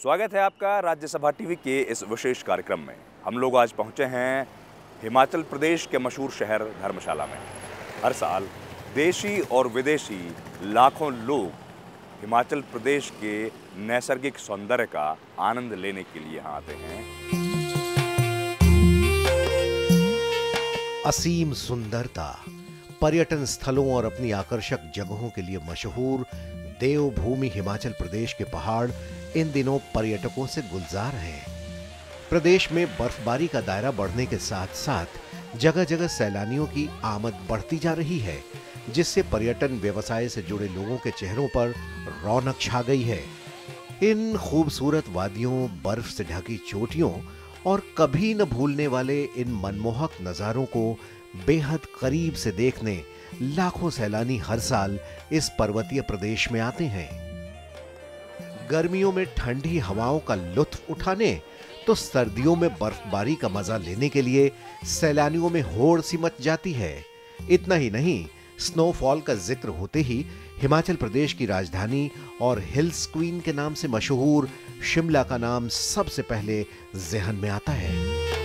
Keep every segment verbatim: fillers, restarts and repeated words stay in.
स्वागत है आपका राज्यसभा टीवी के इस विशेष कार्यक्रम में। हम लोग आज पहुंचे हैं हिमाचल प्रदेश के मशहूर शहर धर्मशाला में। हर साल देशी और विदेशी लाखों लोग हिमाचल प्रदेश के नैसर्गिक सौंदर्य का आनंद लेने के लिए यहाँ आते हैं। असीम सुंदरता, पर्यटन स्थलों और अपनी आकर्षक जगहों के लिए मशहूर देवभूमि हिमाचल प्रदेश के पहाड़ इन दिनों पर्यटकों से गुलजार हैं। प्रदेश में बर्फबारी का दायरा बढ़ने के साथ साथ जगह जगह सैलानियों की आमद बढ़ती जा रही है, जिससे पर्यटन व्यवसाय से जुड़े लोगों के चेहरों पर रौनक छा गई है। इन खूबसूरत वादियों, बर्फ से ढकी चोटियों और कभी न भूलने वाले इन मनमोहक नजारों को बेहद करीब से देखने लाखों सैलानी हर साल इस पर्वतीय प्रदेश में आते हैं। गर्मियों में ठंडी हवाओं का लुत्फ उठाने तो सर्दियों में बर्फबारी का मजा लेने के लिए सैलानियों में होड़ सी मच जाती है। इतना ही नहीं, स्नोफॉल का जिक्र होते ही हिमाचल प्रदेश की राजधानी और हिल्स क्वीन के नाम से मशहूर शिमला का नाम सबसे पहले ज़हन में आता है।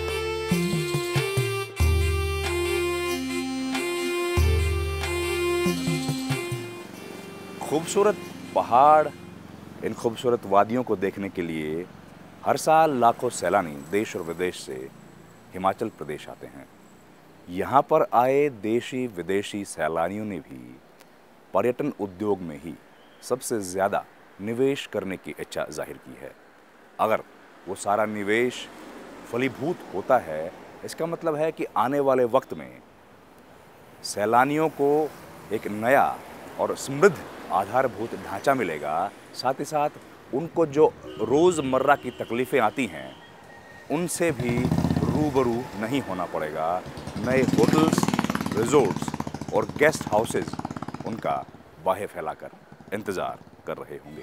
खूबसूरत पहाड़, इन खूबसूरत वादियों को देखने के लिए हर साल लाखों सैलानी देश और विदेश से हिमाचल प्रदेश आते हैं। यहाँ पर आए देशी विदेशी सैलानियों ने भी पर्यटन उद्योग में ही सबसे ज़्यादा निवेश करने की इच्छा जाहिर की है। अगर वो सारा निवेश फलीभूत होता है, इसका मतलब है कि आने वाले वक्त में सैलानियों को एक नया और समृद्ध आधारभूत ढांचा मिलेगा। साथ ही साथ उनको जो रोज़मर्रा की तकलीफ़ें आती हैं, उनसे भी रूबरू नहीं होना पड़ेगा। नए होटल्स, रिजोर्ट्स और गेस्ट हाउसेज उनका बाहें फैलाकर इंतज़ार कर रहे होंगे।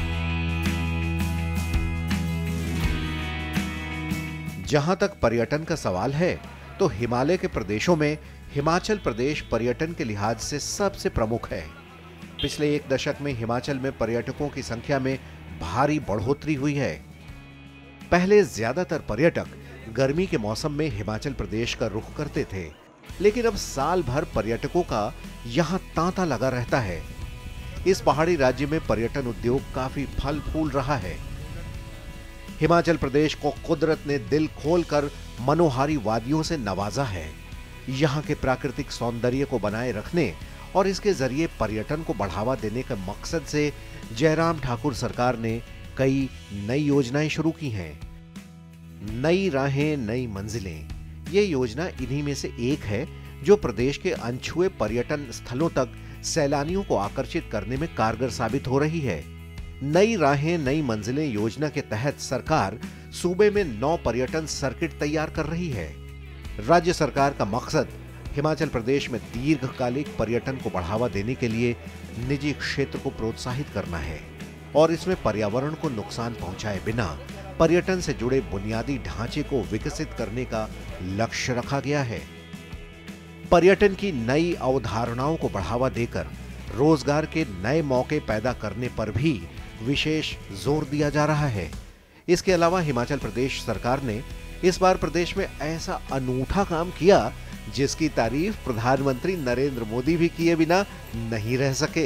जहां तक पर्यटन का सवाल है, तो हिमालय के प्रदेशों में हिमाचल प्रदेश पर्यटन के लिहाज से सबसे प्रमुख है। पिछले एक दशक में हिमाचल में पर्यटकों की संख्या में भारी बढ़ोतरी हुई है। पहले ज्यादातर पर्यटक गर्मी के मौसम में हिमाचल प्रदेश का रुख करते थे, लेकिन अब साल भर पर्यटकों का यहां तांता लगा रहता है। इस पहाड़ी राज्य में पर्यटन उद्योग काफी फल फूल रहा है। हिमाचल प्रदेश को कुदरत ने दिल खोलकर मनोहारी वादियों से नवाजा है। यहाँ के प्राकृतिक सौंदर्य को बनाए रखने और इसके जरिए पर्यटन को बढ़ावा देने के मकसद से जयराम ठाकुर सरकार ने कई नई योजनाएं शुरू की हैं। नई राहें, नई मंजिलें, ये योजना इन्हीं में से एक है जो प्रदेश के अनछुए पर्यटन स्थलों तक सैलानियों को आकर्षित करने में कारगर साबित हो रही है। नई राहें, नई मंजिलें योजना के तहत सरकार सूबे में नौ पर्यटन सर्किट तैयार कर रही है। राज्य सरकार का मकसद हिमाचल प्रदेश में दीर्घकालिक पर्यटन को बढ़ावा देने के लिए निजी क्षेत्र को प्रोत्साहित करना है और इसमें पर्यावरण को नुकसान पहुंचाए बिना पर्यटन से जुड़े बुनियादी ढांचे को विकसित करने का लक्ष्य रखा गया है। पर्यटन की नई अवधारणाओं को बढ़ावा देकर रोजगार के नए मौके पैदा करने पर भी विशेष जोर दिया जा रहा है। इसके अलावा हिमाचल प्रदेश सरकार ने इस बार प्रदेश में ऐसा अनूठा काम किया जिसकी तारीफ प्रधानमंत्री नरेंद्र मोदी भी किए बिना नहीं रह सके।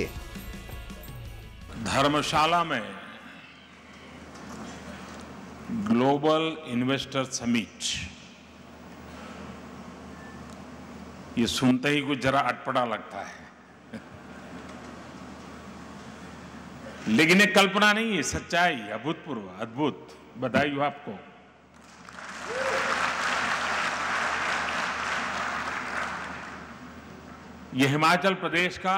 धर्मशाला में ग्लोबल इन्वेस्टर समिट, ये सुनते ही कुछ जरा अटपटा लगता है, लेकिन ये कल्पना नहीं है, सच्चाई, अभूतपूर्व, अद्भुत। बधाई हो आपको। ये हिमाचल प्रदेश का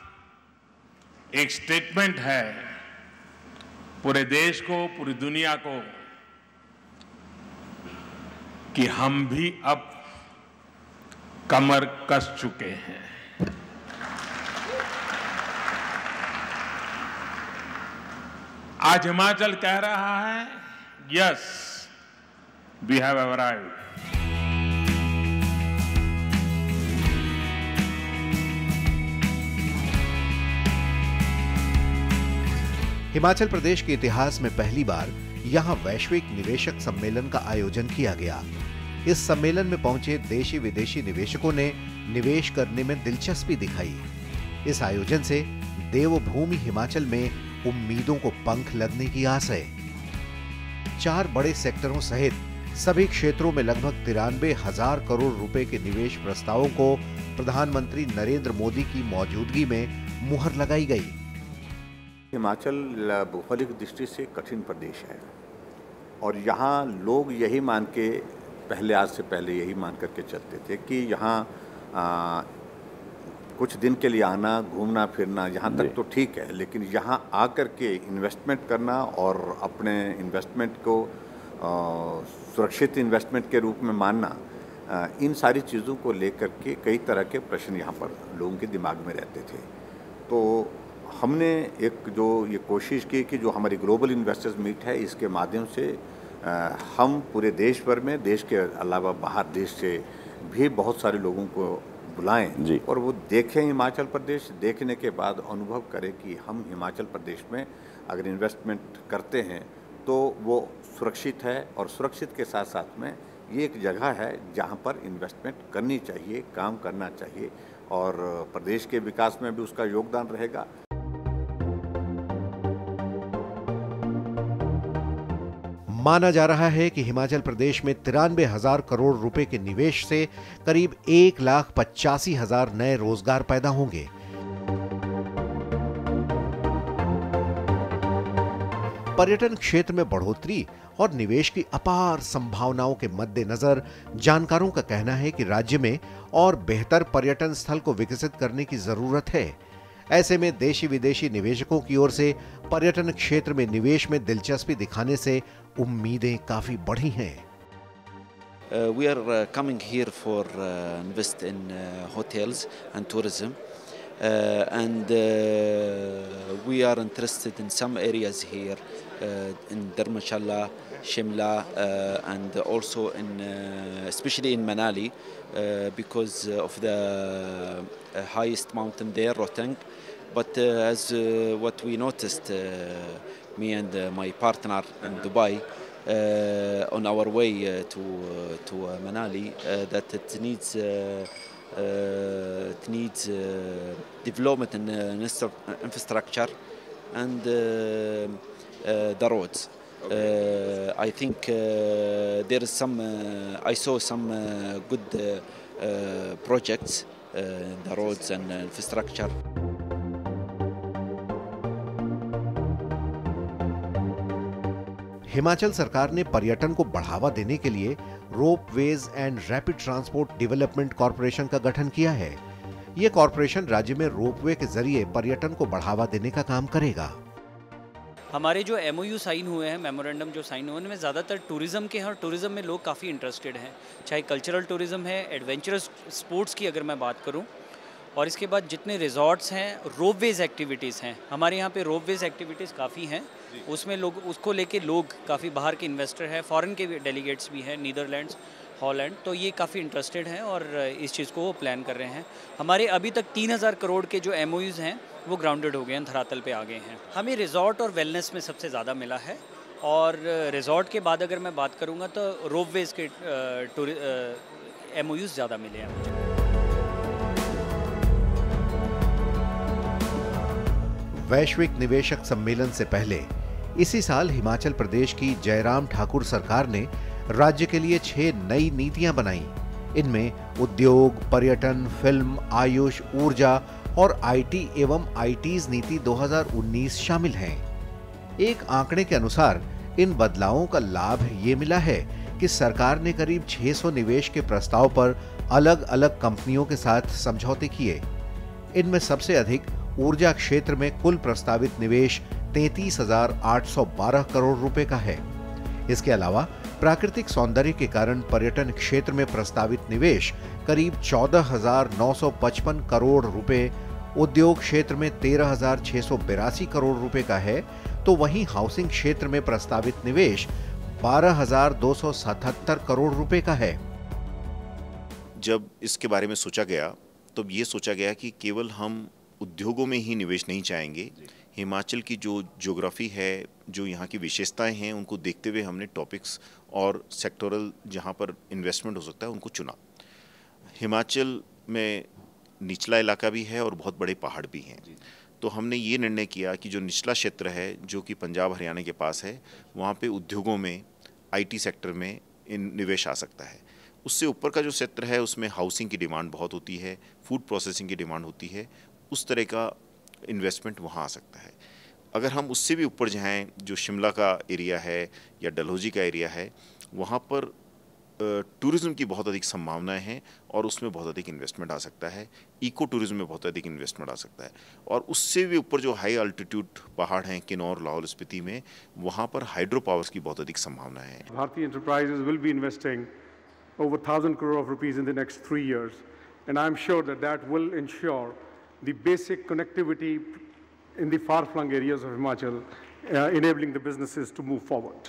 एक स्टेटमेंट है पूरे देश को, पूरी दुनिया को, कि हम भी अब कमर कस चुके हैं। आज हिमाचल कह रहा है, yes, we have arrived. Himachal Pradesh के इतिहास में पहली बार यहाँ वैश्विक निवेशक सम्मेलन का आयोजन किया गया। इस सम्मेलन में पहुंचे देशी विदेशी निवेशकों ने निवेश करने में दिलचस्पी दिखाई। इस आयोजन से देवभूमि हिमाचल में उम्मीदों को पंख लगने की आस है। चार बड़े सेक्टरों सहित सभी क्षेत्रों में लगभग तिरानवे हजार करोड़ रुपए के निवेश प्रस्तावों को प्रधानमंत्री नरेंद्र मोदी की मौजूदगी में मुहर लगाई गई। हिमाचल भौगोलिक दृष्टि से कठिन प्रदेश है और यहाँ लोग यही मान के पहले आज से पहले यही मान करके चलते थे कि यहाँ कुछ दिन के लिए आना, घूमना फिरना यहाँ तक तो ठीक है, लेकिन यहाँ आकर के इन्वेस्टमेंट करना और अपने इन्वेस्टमेंट को आ, सुरक्षित इन्वेस्टमेंट के रूप में मानना, आ, इन सारी चीज़ों को लेकर के कई तरह के प्रश्न यहाँ पर लोगों के दिमाग में रहते थे। तो हमने एक जो ये कोशिश की कि जो हमारी ग्लोबल इन्वेस्टर्स मीट है, इसके माध्यम से आ, हम पूरे देश भर में, देश के अलावा बाहर देश से भी बहुत सारे लोगों को बुलाएं और वो देखें हिमाचल प्रदेश, देखने के बाद अनुभव करें कि हम हिमाचल प्रदेश में अगर इन्वेस्टमेंट करते हैं तो वो सुरक्षित है और सुरक्षित के साथ साथ में ये एक जगह है जहाँ पर इन्वेस्टमेंट करनी चाहिए, काम करना चाहिए और प्रदेश के विकास में भी उसका योगदान रहेगा। माना जा रहा है कि हिमाचल प्रदेश में तिरानवे हजार करोड़ रुपए के निवेश से करीब एक लाख पचासी हजार नए रोजगार पैदा होंगे। पर्यटन क्षेत्र में बढ़ोतरी और निवेश की अपार संभावनाओं के मद्देनजर जानकारों का कहना है कि राज्य में और बेहतर पर्यटन स्थल को विकसित करने की जरूरत है। ऐसे में देशी विदेशी निवेशकों की ओर से पर्यटन क्षेत्र में निवेश में दिलचस्पी दिखाने से उम्मीदें काफी बढ़ी हैं। Uh, we are uh, coming here for uh, invest in uh, hotels and tourism, uh, and uh, we are interested in some areas here uh, in Dharamshala, Shimla, uh, and also in uh, especially in Manali uh, because of the uh, highest mountain there, Rotang. But uh, as uh, what we noticed, uh, me and uh, my partner in Dubai, uh, on our way uh, to uh, to uh, Manali, uh, that it needs uh, uh, it needs uh, development in uh, infrastructure and uh, uh, the roads. Uh, I think uh, there is some. Uh, I saw some uh, good uh, uh, projects uh, in the roads and uh, infrastructure. Himachal सरकार ने पर्यटन को बढ़ावा देने के लिए ropeways and rapid transport development corporation का गठन किया है। यह कॉरपोरेशन राज्य में रोपवे के जरिए पर्यटन को बढ़ावा देने का काम करेगा। हमारे जो एमओयू साइन हुए हैं, मेमोरेंडम जो साइन हुए हैं, उनमें ज़्यादातर टूरिज़्म के हैं और टूरिज़्म में लोग काफ़ी इंटरेस्टेड हैं, चाहे कल्चरल टूरिज़्म है, एडवेंचरस स्पोर्ट्स की अगर मैं बात करूं, और इसके बाद जितने रिजॉर्ट्स हैं, रोपवेज एक्टिविटीज़ हैं, हमारे यहाँ पे रोपवेज एक्टिविटीज़ काफ़ी हैं, उसमें लोग उसको लेके लोग काफ़ी बाहर के इन्वेस्टर हैं, फॉरेन के डेलीगेट्स भी हैं, नीदरलैंड्स, हॉलैंड, तो ये काफ़ी इंटरेस्टेड हैं और इस चीज़ को वो प्लान कर रहे हैं। हमारे अभी तक तीन हज़ार करोड़ के जो एमओयूज़ हैं वो ग्राउंडेड हो गए हैं, धरातल पे आ गए हैं। हमें रिजॉर्ट और वेलनेस में सबसे ज़्यादा मिला है और रिजॉर्ट के बाद अगर मैं बात करूँगा तो रोपवेज के एमओयूज़ ज़्यादा मिले हैं मुझे। वैश्विक निवेशक सम्मेलन से पहले इसी साल हिमाचल प्रदेश की जयराम ठाकुर सरकार ने राज्य के लिए छह नई नीतियां बनाई। इनमें उद्योग, पर्यटन, फिल्म, आयुष, ऊर्जा और आईटी एवं आईटीज नीति दो हज़ार उन्नीस शामिल हैं। एक आंकड़े के अनुसार इन बदलावों का लाभ ये मिला है कि सरकार ने करीब छह सौ निवेश के प्रस्ताव पर अलग अलग कंपनियों के साथ समझौते किए। इनमें सबसे अधिक ऊर्जा क्षेत्र में कुल प्रस्तावित निवेश तैंतीस हजार आठ सौ बारह करोड़ रुपए का है। इसके अलावा प्राकृतिक सौंदर्य के कारण पर्यटन क्षेत्र में प्रस्तावित निवेश करीब चौदह हजार नौ सौ पचपन करोड़ रुपए, उद्योग क्षेत्र में तेरह हजार छह सौ बिरासी करोड़ रुपए का है, तो वहीं हाउसिंग क्षेत्र में प्रस्तावित निवेश बारह हजार दो सौ सतहत्तर करोड़ रुपए का है। जब इसके बारे में सोचा गया तो ये सोचा गया कि केवल हम उद्योगों में ही निवेश नहीं चाहेंगे, हिमाचल की जो ज्योग्राफी है, जो यहाँ की विशेषताएं हैं, उनको देखते हुए हमने टॉपिक्स और सेक्टोरल जहाँ पर इन्वेस्टमेंट हो सकता है उनको चुना। हिमाचल में निचला इलाका भी है और बहुत बड़े पहाड़ भी हैं, तो हमने ये निर्णय किया कि जो निचला क्षेत्र है जो कि पंजाब हरियाणा के पास है, वहाँ पे उद्योगों में, आईटी सेक्टर में इन निवेश आ सकता है। उससे ऊपर का जो क्षेत्र है उसमें हाउसिंग की डिमांड बहुत होती है, फूड प्रोसेसिंग की डिमांड होती है, उस तरह का इन्वेस्टमेंट वहाँ आ सकता है। अगर हम उससे भी ऊपर जाएँ, जो शिमला का एरिया है या डलहौजी का एरिया है, वहाँ पर टूरिज़्म की बहुत अधिक संभावनाएं हैं और उसमें बहुत अधिक इन्वेस्टमेंट आ सकता है। इको टूरिज़्म में बहुत अधिक इन्वेस्टमेंट आ सकता है। और उससे भी ऊपर जो हाई अल्टीट्यूड पहाड़ हैं, किन्नौर, लाहौल स्पीति में, वहाँ पर हाइड्रो पावर्स की बहुत अधिक संभावनाएं हैं। Bharti Enterprises will be investing over one thousand crore of rupees in the next three years, and I'm sure that that will ensure the basic connectivity in the far-flung areas of Himachal, uh, enabling the businesses to move forward.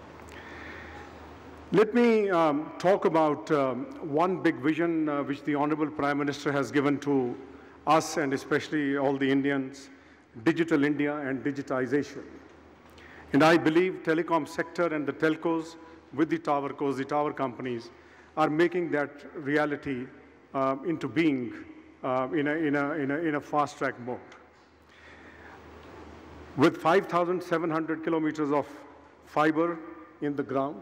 Let me um, talk about um, one big vision uh, which the Honorable Prime Minister has given to us and especially all the Indians, Digital India and digitization. And I believe telecom sector and the telcos with the tower cos, the tower companies, are making that reality uh, into being uh, in, a, in, a, in, a, in a fast-track mode. With five thousand seven hundred kilometers of fiber in the ground,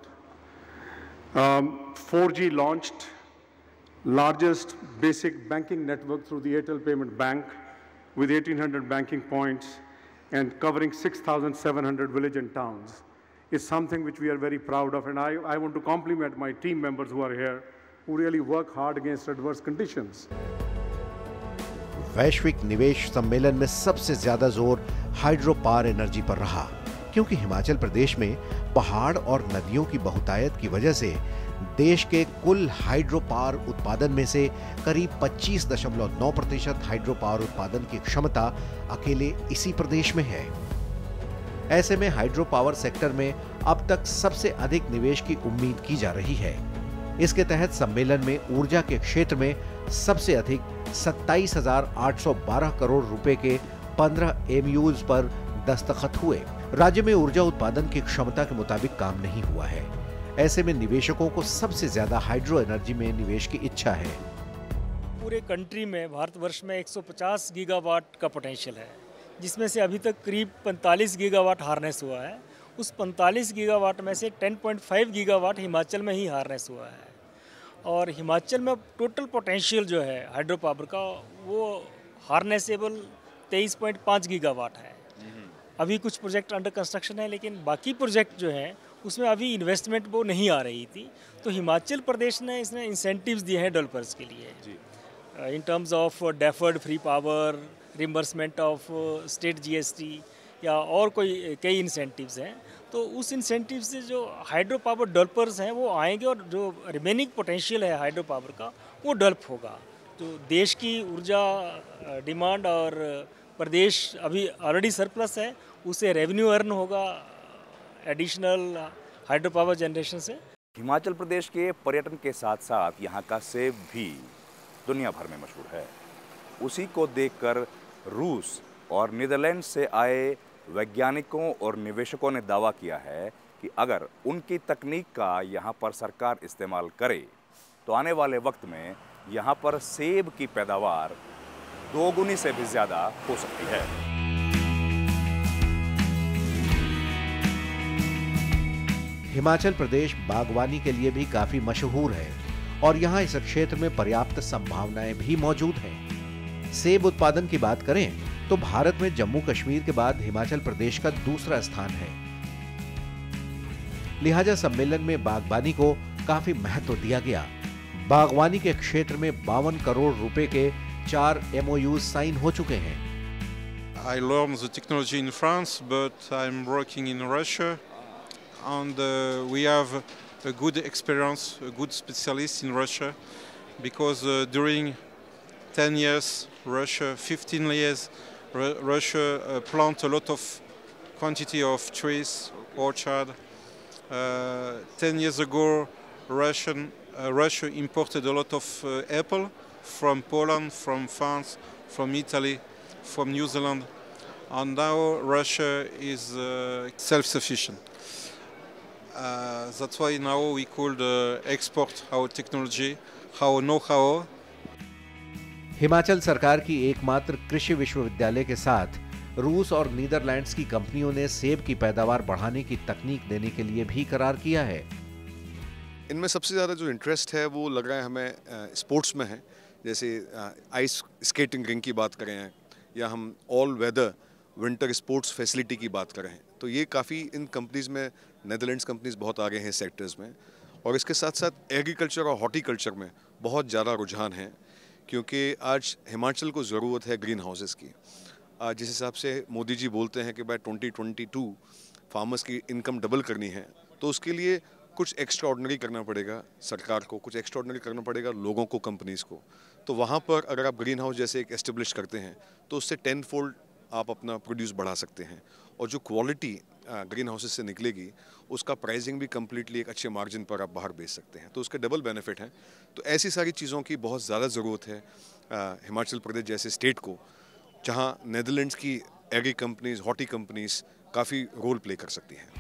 um, four G launched, largest basic banking network through the Airtel Payment Bank with eighteen hundred banking points and covering six thousand seven hundred villages and towns, is something which we are very proud of. And I, I want to compliment my team members who are here, who really work hard against adverse conditions. वैश्विक निवेश सम्मेलन में सबसे ज्यादा जोर hydro power energy पर रहा, क्योंकि हिमाचल प्रदेश में पहाड़ और नदियों की बहुतायत की वजह से देश के कुल हाइड्रो पावर उत्पादन में से करीब पच्चीस दशमलव नौ प्रतिशत हाइड्रो पावर उत्पादन की क्षमता अकेले इसी प्रदेश में है। ऐसे में हाइड्रो पावर सेक्टर में अब तक सबसे अधिक निवेश की उम्मीद की जा रही है। इसके तहत सम्मेलन में ऊर्जा के क्षेत्र में सबसे अधिक सत्ताईस हजार आठ सौ बारह करोड़ रुपए के पंद्रह एमयूज पर दस्तखत हुए। राज्य में ऊर्जा उत्पादन की क्षमता के मुताबिक काम नहीं हुआ है। ऐसे में निवेशकों को सबसे ज्यादा हाइड्रो एनर्जी में निवेश की इच्छा है। पूरे कंट्री में, भारतवर्ष में एक सौ पचास गीगावाट का पोटेंशियल है, जिसमें से अभी तक करीब पैंतालीस गीगावाट हार्नेस हुआ है। उस पैंतालीस गीगावाट में से दस पॉइंट पाँच गीगावाट हिमाचल में ही हार्नेस हुआ है। और हिमाचल में टोटल पोटेंशियल जो है हाइड्रो पावर का, वो हार्नेसेबल तेईस पॉइंट पाँच गीगावाट है। अभी कुछ प्रोजेक्ट अंडर कंस्ट्रक्शन है, लेकिन बाकी प्रोजेक्ट जो हैं उसमें अभी इन्वेस्टमेंट वो नहीं आ रही थी। तो हिमाचल प्रदेश ने इसमें इंसेंटिव्स दिए हैं डेवलपर्स के लिए, in terms of deferred free power, reimbursement of state GST या और कोई कई इंसेंटिव्स हैं। तो उस इंसेंटिव से जो हाइड्रो पावर डेवलपर्स हैं वो आएंगे और जो रिमेनिंग पोटेंशियल है हाइड्रो पावर का वो डेवलप होगा। तो देश की ऊर्जा डिमांड और प्रदेश अभी ऑलरेडी सरप्लस है, उससे रेवेन्यू अर्न होगा एडिशनल हाइड्रो पावर जनरेशन से। हिमाचल प्रदेश के पर्यटन के साथ साथ यहाँ का सेब भी दुनिया भर में मशहूर है। उसी को देखकर रूस और नीदरलैंड से आए वैज्ञानिकों और निवेशकों ने दावा किया है कि अगर उनकी तकनीक का यहाँ पर सरकार इस्तेमाल करे तो आने वाले वक्त में यहाँ पर सेब की पैदावार दोगुनी से भी ज़्यादा हो सकती है। हिमाचल प्रदेश बागवानी के लिए भी काफी मशहूर है और यहाँ इस क्षेत्र में पर्याप्त संभावनाएं भी मौजूद हैं। सेब उत्पादन की बात करें तो भारत में जम्मू कश्मीर के बाद हिमाचल प्रदेश का दूसरा स्थान है। लिहाजा सम्मेलन में बागवानी को काफी महत्व दिया गया। बागवानी के क्षेत्र में बावन करोड़ रुपए के चार एमओयू साइन हो चुके हैं। I learned the technology in France, but I'm working in Russia, and uh, we have a good experience, a good specialist in Russia, because uh, during ten years, Russia, fifteen years, R Russia uh, plant a lot of quantity of trees, orchard. Uh, ten years ago, Russian, uh, Russia imported a lot of uh, apple from Poland, from France, from Italy, from New Zealand. and now Russia is uh, self-sufficient. Uh, that's why now we could uh, export our technology, our know-how. Himachal सरकार की एकमात्र कृषि विश्वविद्यालय के साथ रूस और Netherlands की कंपनियों ने सेब की पैदावार बढ़ाने की तकनीक देने के लिए भी करार किया है। इनमें सबसे ज़्यादा जो इंटरेस्ट है वो लग रहा है हमें स्पोर्ट्स में है, जैसे आइस स्केटिंग रिंग की बात करें या हम all weather winter sports facility की बात करें, तो ये काफ़ी इन कंपनीज़ में नेदरलैंड्स कंपनीज बहुत आगे हैं सेक्टर्स में। और इसके साथ साथ एग्रीकल्चर और हॉर्टिकल्चर में बहुत ज़्यादा रुझान है, क्योंकि आज हिमाचल को ज़रूरत है ग्रीन हाउसेस की। आज जिस हिसाब से मोदी जी बोलते हैं कि by twenty twenty two farmers की इनकम डबल करनी है, तो उसके लिए कुछ एक्स्ट्रा ऑर्डिनरी करना पड़ेगा सरकार को, कुछ एक्स्ट्रा ऑर्डिनरी करना पड़ेगा लोगों को, कंपनीज़ को। तो वहाँ पर अगर आप ग्रीन हाउस जैसे एक एस्टेब्लिश करते हैं तो उससे टेन फोल्ड आप अपना प्रोड्यूस बढ़ा सकते हैं, और जो क्वालिटी ग्रीन हाउसेस से निकलेगी उसका प्राइसिंग भी कम्प्लीटली एक अच्छे मार्जिन पर आप बाहर बेच सकते हैं, तो उसके डबल बेनिफिट हैं। तो ऐसी सारी चीज़ों की बहुत ज़्यादा ज़रूरत है आ, हिमाचल प्रदेश जैसे स्टेट को, जहां नेदरलैंड्स की एग्री कंपनीज, हॉर्टी कंपनीज काफ़ी रोल प्ले कर सकती हैं।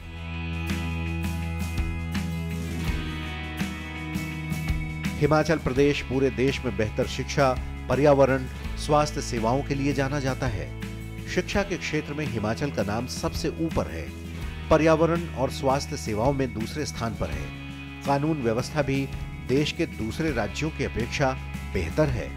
हिमाचल प्रदेश पूरे देश में बेहतर शिक्षा, पर्यावरण, स्वास्थ्य सेवाओं के लिए जाना जाता है। शिक्षा के क्षेत्र में हिमाचल का नाम सबसे ऊपर है, पर्यावरण और स्वास्थ्य सेवाओं में दूसरे स्थान पर है। कानून व्यवस्था भी देश के दूसरे राज्यों की अपेक्षा बेहतर है।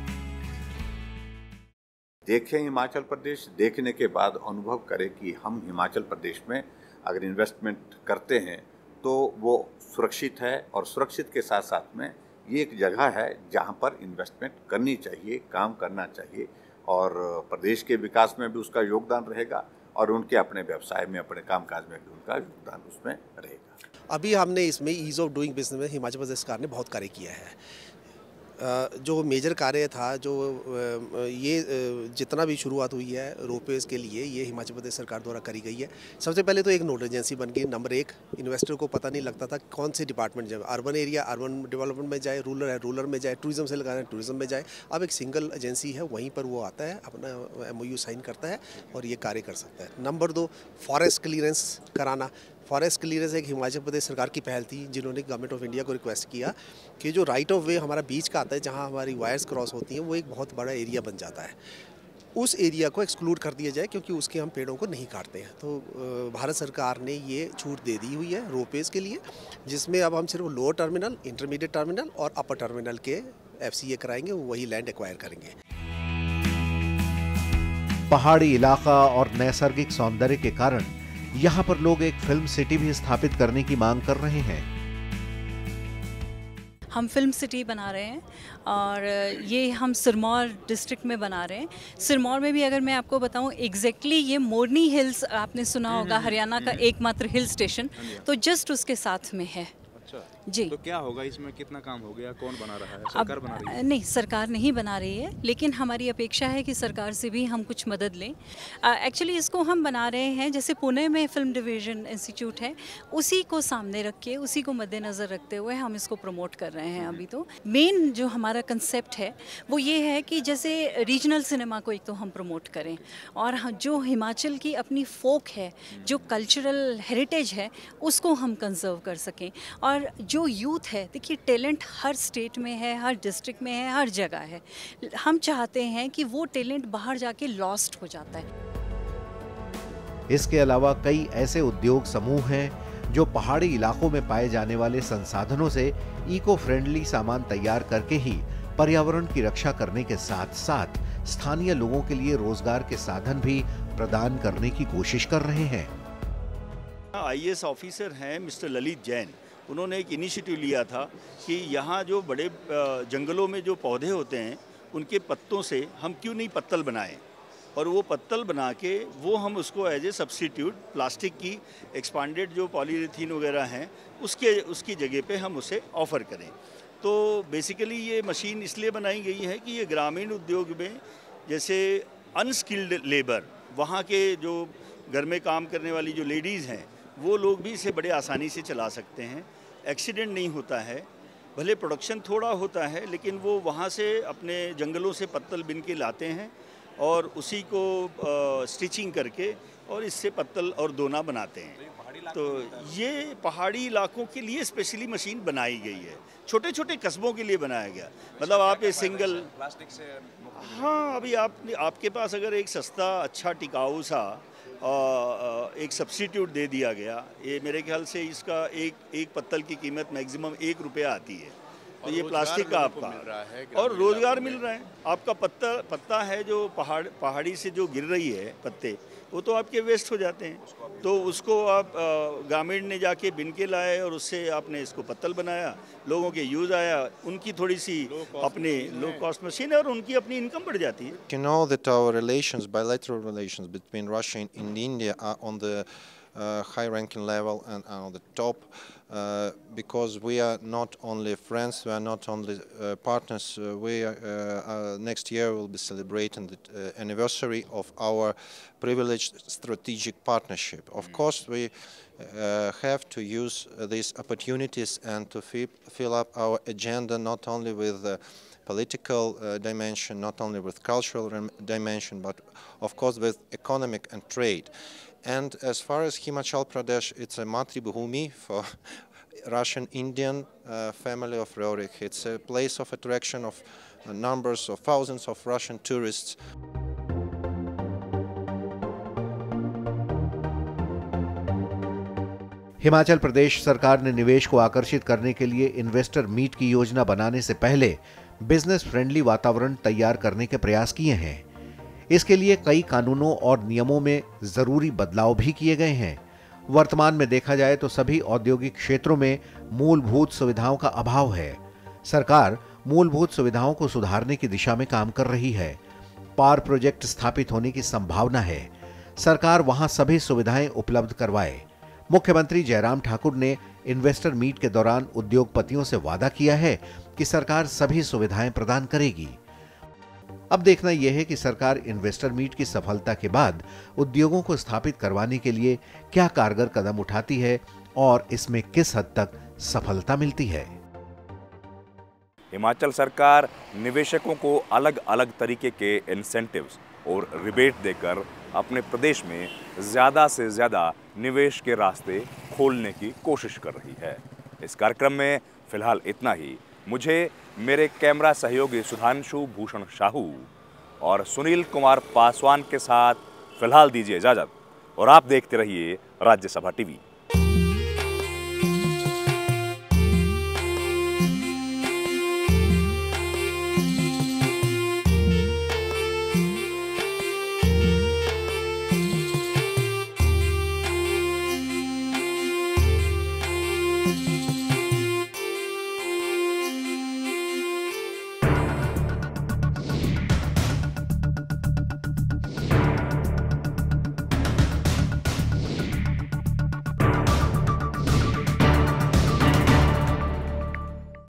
देखें हिमाचल प्रदेश, देखने के बाद अनुभव करें कि हम हिमाचल प्रदेश में अगर इन्वेस्टमेंट करते हैं तो वो सुरक्षित है, और सुरक्षित के साथ साथ में ये एक जगह है जहाँ पर इन्वेस्टमेंट करनी चाहिए, काम करना चाहिए, और प्रदेश के विकास में भी उसका योगदान रहेगा और उनके अपने व्यवसाय में, अपने कामकाज में भी उनका योगदान उसमें रहेगा। अभी हमने इसमें ईज़ ऑफ डूइंग बिजनेस में हिमाचल प्रदेश सरकार ने बहुत कार्य किया है। जो मेजर कार्य था, जो ये जितना भी शुरुआत हुई है रोपवेज के लिए, ये हिमाचल प्रदेश सरकार द्वारा करी गई है। सबसे पहले तो एक नोडल एजेंसी बन गई। नंबर एक, इन्वेस्टर को पता नहीं लगता था कौन से डिपार्टमेंट जाए, अर्बन एरिया अर्बन डेवलपमेंट में जाए, रूरल है रूरल में जाए, टूरिज्म से लगाना है टूरिज्म में जाए। अब एक सिंगल एजेंसी है, वहीं पर वो आता है, अपना एमओयू साइन करता है और ये कार्य कर सकता है। नंबर दो, फॉरेस्ट क्लियरेंस कराना। फॉरेस्ट क्लियरेंस एक हिमाचल प्रदेश सरकार की पहल थी, जिन्होंने गवर्नमेंट ऑफ इंडिया को रिक्वेस्ट किया कि जो राइट ऑफ वे हमारा बीच का आता है, जहां हमारी वायर्स क्रॉस होती हैं, वो एक बहुत बड़ा एरिया बन जाता है। उस एरिया को एक्सक्लूड कर दिया जाए, क्योंकि उसके हम पेड़ों को नहीं काटते हैं। तो भारत सरकार ने ये छूट दे दी हुई है रोपवेज के लिए, जिसमें अब हम सिर्फ लोअर टर्मिनल, इंटरमीडिएट टर्मिनल और अपर टर्मिनल के एफसीए कराएंगे, वही लैंड एक्वायर करेंगे। पहाड़ी इलाका और नैसर्गिक सौंदर्य के कारण यहाँ पर लोग एक फिल्म सिटी भी स्थापित करने की मांग कर रहे हैं। हम फिल्म सिटी बना रहे हैं और ये हम सिरमौर डिस्ट्रिक्ट में बना रहे हैं। सिरमौर में भी अगर मैं आपको बताऊं एग्जैक्टली, ये मोरनी हिल्स आपने सुना होगा, हरियाणा का एकमात्र हिल स्टेशन, तो जस्ट उसके साथ में है। जी, तो क्या होगा इसमें, कितना काम हो गया, कौन बना रहा है, सरकार बना रही है? नहीं, सरकार नहीं बना रही है, लेकिन हमारी अपेक्षा है कि सरकार से भी हम कुछ मदद लें। एक्चुअली इसको हम बना रहे हैं, जैसे पुणे में फिल्म डिवीजन इंस्टीट्यूट है, उसी को सामने रख के, उसी को मद्देनज़र रखते हुए हम इसको प्रमोट कर रहे हैं। अभी तो मेन जो हमारा कंसेप्ट है वो ये है कि जैसे रीजनल सिनेमा को एक तो हम प्रमोट करें, और जो हिमाचल की अपनी फोक है, जो कल्चरल हेरिटेज है, उसको हम कंजर्व कर सकें। और जो यूथ है, देखिए टैलेंट हर स्टेट में है, हर डिस्ट्रिक्ट में है, हर जगह है। हम चाहते हैं कि वो टैलेंट बाहर जाके लॉस्ट हो जाता है। इसके अलावा कई ऐसे उद्योग समूह हैं जो पहाड़ी इलाकों में पाए जाने वाले संसाधनों से इको फ्रेंडली सामान तैयार करके ही पर्यावरण की रक्षा करने के साथ साथ स्थानीय लोगों के लिए रोजगार के साधन भी प्रदान करने की कोशिश कर रहे हैं। आईएएस ऑफिसर हैं मिस्टर ललित जैन, उन्होंने एक इनिशिएटिव लिया था कि यहाँ जो बड़े जंगलों में जो पौधे होते हैं, उनके पत्तों से हम क्यों नहीं पत्तल बनाएं, और वो पत्तल बना के वो हम उसको एज ए सब्स्टिट्यूट प्लास्टिक की एक्सपांडेड जो पॉलीथीन वगैरह हैं, उसके उसकी जगह पे हम उसे ऑफ़र करें। तो बेसिकली ये मशीन इसलिए बनाई गई है कि ये ग्रामीण उद्योग में जैसे अनस्किल्ड लेबर, वहाँ के जो घर में काम करने वाली जो लेडीज़ हैं, वो लोग भी इसे बड़े आसानी से चला सकते हैं। एक्सीडेंट नहीं होता है, भले प्रोडक्शन थोड़ा होता है, लेकिन वो वहाँ से अपने जंगलों से पत्तल बिन के लाते हैं और उसी को स्टिचिंग करके और इससे पत्तल और दोना बनाते हैं। तो ये पहाड़ी इलाकों के लिए स्पेशली मशीन बनाई गई है, छोटे छोटे कस्बों के लिए बनाया गया। मतलब आप ये सिंगल प्लास्टिक से, हाँ, अभी आप आपके पास अगर एक सस्ता अच्छा टिकाऊ सा एक सब्स्टिट्यूट दे दिया गया, ये मेरे ख्याल से इसका एक एक पत्तल की कीमत मैक्सिमम एक रुपया आती है। तो ये प्लास्टिक का आपका और रोजगार मिल रहा है। आपका पत्ता पत्ता है जो पहाड़ पहाड़ी से जो गिर रही है पत्ते, वो तो आपके वेस्ट हो जाते हैं। तो उसको आप ग्रामीण ने जाके बिन के लाए और उससे आपने इसको पत्तल बनाया, लोगों के यूज़ आया, उनकी थोड़ी सी अपने लो कॉस्ट मशीन है और उनकी अपनी इनकम बढ़ जाती है। You know that our relations, bilateral relations between Russia and India are on the uh, high-ranking level and are on the top uh, because we are not only friends, we are not only uh, partners. Uh, we are, uh, uh, next year will be celebrating the uh, anniversary of our privileged strategic partnership. Of course, we uh, have to use uh, these opportunities and to fi fill up our agenda not only with uh, political uh, dimension, not only with cultural dimension, but of course with economic and trade. And as far as Himachal Pradesh, it's a Matribhumi for Russian Indian uh, family of Roerich. It's a place of attraction of uh, numbers of thousands of Russian tourists. Himachal Pradesh सरकार ने निवेश को आकर्षित करने के लिए investor meet की योजना बनाने से पहले बिजनेस फ्रेंडली वातावरण तैयार करने के प्रयास किए हैं। इसके लिए कई कानूनों और नियमों में जरूरी बदलाव भी किए गए हैं। वर्तमान में देखा जाए तो सभी औद्योगिक क्षेत्रों में मूलभूत सुविधाओं का अभाव है। सरकार मूलभूत सुविधाओं को सुधारने की दिशा में काम कर रही है। पार प्रोजेक्ट स्थापित होने की संभावना है। सरकार वहां सभी सुविधाएं उपलब्ध करवाए। मुख्यमंत्री जयराम ठाकुर ने इन्वेस्टर मीट के दौरान उद्योगपतियों से वादा किया है कि सरकार सभी सुविधाएं प्रदान करेगी। अब देखना यह है कि सरकार इन्वेस्टर मीट की सफलता के बाद उद्योगों को स्थापित करवाने के लिए क्या कारगर कदम उठाती है और इसमें किस हद तक सफलता मिलती है। हिमाचल सरकार निवेशकों को अलग अलग तरीके के इंसेंटिव्स और रिबेट देकर अपने प्रदेश में ज़्यादा से ज़्यादा निवेश के रास्ते खोलने की कोशिश कर रही है। इस कार्यक्रम में फिलहाल इतना ही। मुझे मेरे कैमरा सहयोगी सुधांशु भूषण साहू और सुनील कुमार पासवान के साथ फिलहाल दीजिए इजाज़त और आप देखते रहिए राज्यसभा टीवी।